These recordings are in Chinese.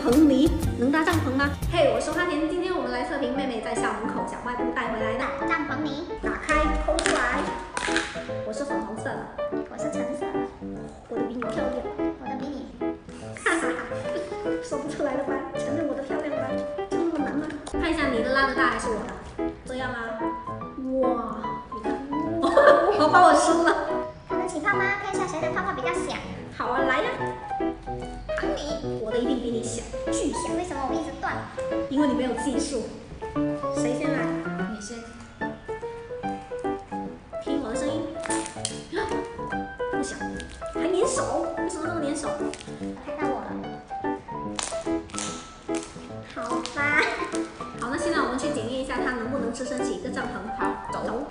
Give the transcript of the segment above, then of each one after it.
篷泥能搭帐篷吗？嘿，我是花田，今天我们来测评妹妹在校门口将外布带回来的帐篷泥， 打开抠出来，我是粉红色的， 我是橙色的， 我的比你漂亮， 我的比你， 哈哈哈，说不出来了吧？承认我的漂亮吧？就那么难吗？看一下你的拉的大还是我的？这样啊，哇，你看，我把我输了。 它能起泡吗？看一下谁的泡泡比较小。 好啊，来呀！ 捧你， 我的一定比你小，巨小。 为什么我一直断？ 因为你没有技术。谁先来？ 你先。 听我的声音。不小，还粘手？为什么那么粘手？ 拍到我了。 好吧。好，那现在我们去检验一下它能不能支撑起一个帐篷。好，走。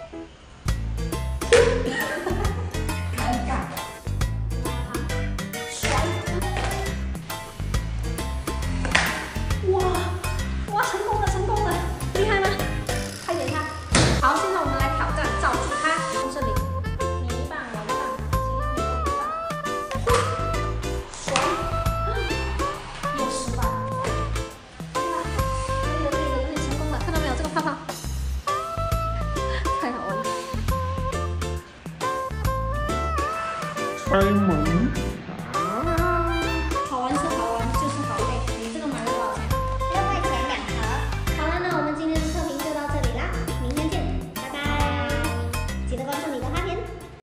哇，成功了，成功了，厉害吗？快点看。好，现在我们来挑战罩住它。从这里，你一半，我一半，甩，又失败。可以了，可以了，有点成功了。看到没有，这个泡泡，太好玩了。 开门。